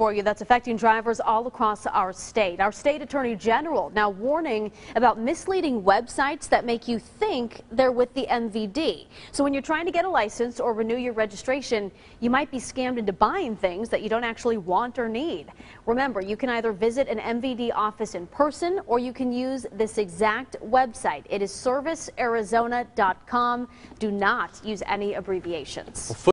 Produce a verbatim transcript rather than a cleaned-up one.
for you that's affecting drivers all across our state. Our state attorney general now warning about misleading websites that make you think they're with the M V D. So when you're trying to get a license or renew your registration, you might be scammed into buying things that you don't actually want or need. Remember, you can either visit an M V D office in person or you can use this exact website. It is service arizona dot com. Do not use any abbreviations.